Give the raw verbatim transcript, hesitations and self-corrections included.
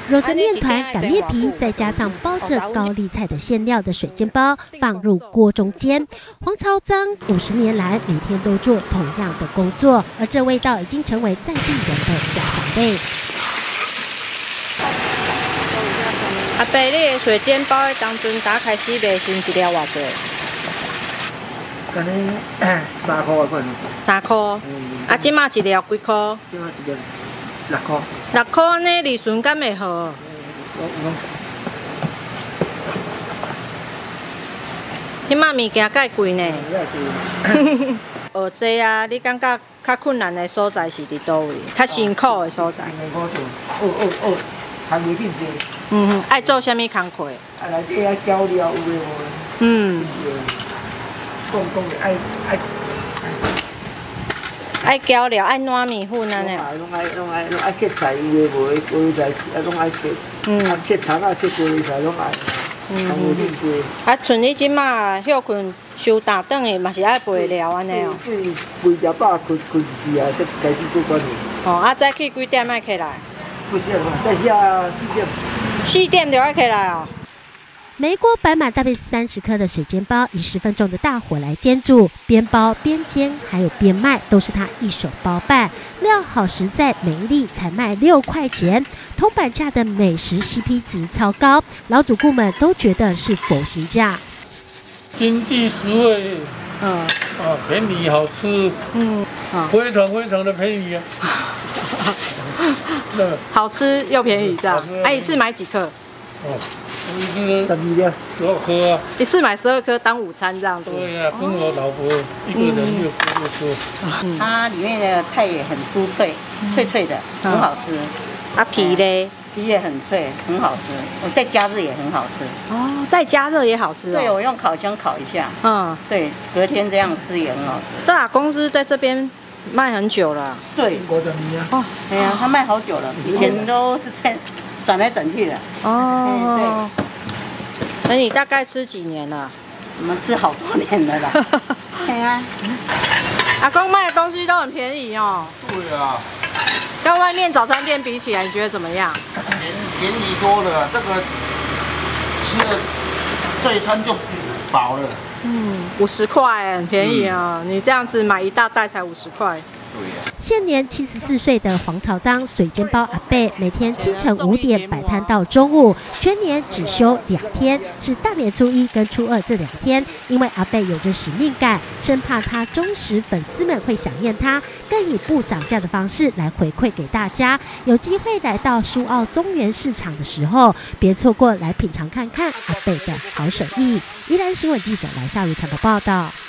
揉着面团、擀面皮，再加上包着高丽菜的馅料的水煎包，放入锅中煎。黄朝章五十年来每天都做同样的工作，而这味道已经成为在地人的家常味。 阿伯，你的水煎包的当阵打开始卖是一条偌济？ 安尼三块块。 三块。啊，即马一条几块？ 即马一条六块。 六块安尼利润敢会好？即马物件介贵呢？学这啊，你感觉较困难的所在是伫倒位？较辛苦的所在？ 辛苦做，哦哦哦，工课真多。 嗯，爱做啥物工课？ 啊，内底爱搅料有诶无？嗯。讲讲的爱爱。 爱搅料，爱糯米粉安尼。 拢爱拢爱拢爱切菜，有诶无诶，菠菜啊拢爱切。嗯。啊，切葱啊，切菠菜拢爱。嗯。工课真多。啊， 像你即马休困收打顿的，嘛是爱备料安尼哦。 对，备条饱开开是啊，再开始做管理。 哦，啊，早起几点爱起来？ 几点啊？在下四点。 四点就爱起来哦。 每锅摆满大约三十颗的水煎包，以十分钟的大火来煎煮，边包边煎，还有边卖，都是他一手包办。料好实在，每一粒才卖六块钱，铜板价的美食 C P 值超高，老主顾们都觉得是佛心价。 经济实惠，嗯，啊，便宜好吃，嗯，啊，非常非常的便宜啊。 好吃又便宜，这样。哎、啊，一次买几颗？ 哦。一次十二颗，十二颗啊！ 一次买十二颗当午餐这样子。 对呀、啊，跟我老婆一个人六颗六颗。 嗯、它里面的菜也很酥脆，脆脆的，很好吃。 啊，皮嘞？ 皮也很脆，很好吃。我再加热也很好吃。 哦，再加热也好吃哦。 对，我用烤箱烤一下。嗯，对，隔天这样吃也很好吃。 对啊，公司在这边卖很久了。 对， 我的米啊。 哦，哎呀，他卖好久了，以前都是在。转来转去的哦，那你大概吃几年了？ 我们吃好多年了啦。对啊， 阿公卖的东西都很便宜哦。 对啊， 跟外面早餐店比起来，你觉得怎么样？ 便便宜多了，这个吃了这一餐就饱了。 嗯，五十块，很便宜啊、嗯！你这样子买一大袋才五十块。 现年七十四岁的黄朝章水煎包阿伯，每天清晨五点摆摊到中午，全年只休两天，是大年初一跟初二这两天。因为阿伯有着使命感，生怕他忠实粉丝们会想念他，更以不涨价的方式来回馈给大家。有机会来到苏澳中原市场的时候，别错过来品尝看看阿伯的好手艺。宜兰新闻记者蓝夏如采访报道。